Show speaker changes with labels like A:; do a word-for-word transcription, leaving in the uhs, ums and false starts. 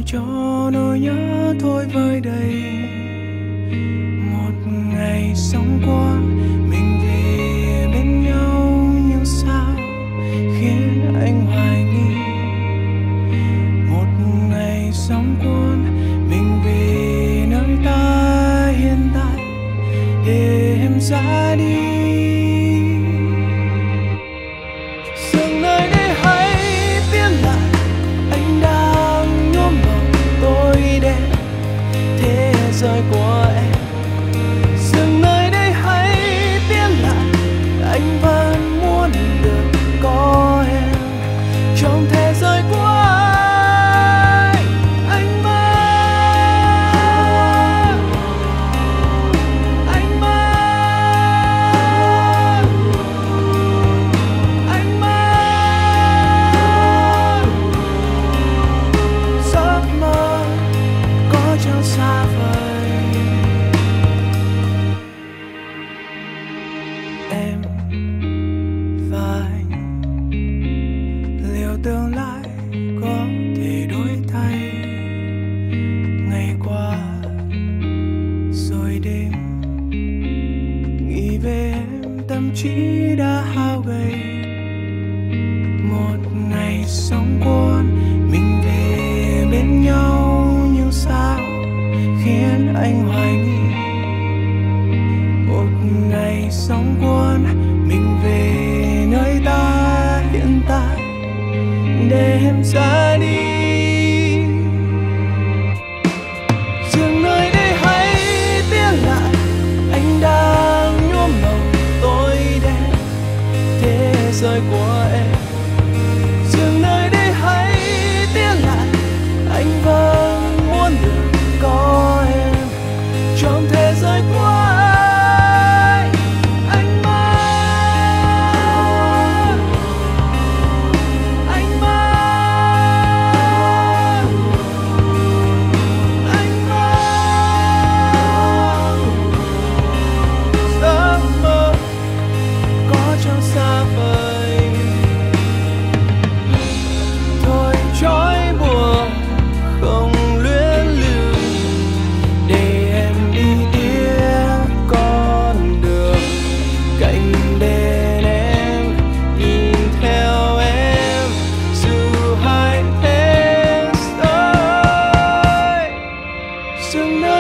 A: cho nỗi nhớ thôi vơi đầy. Một ngày sống qua mình vì bên nhau, nhưng sao khiến anh hoài nghi. Một ngày sống cuốn mình vì nơi ta hiện tại để em ra đi. Dừng nơi đây hãy biết lại anh đang nhuốm màu tối đen thế giới của em. Dừng nơi đây hãy biết lại anh vẫn muốn được có em trong thế giới của anh. Anh mơ, anh mơ, anh mơ, giấc mơ có chẳng xa vời. Em và anh liệu tương lai có thể đổi thay. Ngày qua rồi đêm nghĩ về em, tâm trí đã hao gầy. Một ngày sống cuốn mình về bên nhau, nhưng sao khiến anh hoài nghi. Một ngày sống cuốn mình về nơi ta hiện tại để em ra đi. Dừng nơi đây hãy biết lại anh đang nhuốm màu tối đen thế giới của em. Dừng nơi đây hãy biết lại anh vẫn muốn được có em trong thế giới của anh. Anh mơ, anh mơ, anh mơ, giấc mơ có chẳng xa vời. Thôi trói buộc không luyến lưu, để em đi tiếp con đường cạnh bên em, nhìn theo em dù hai thế giới. Dừng nơi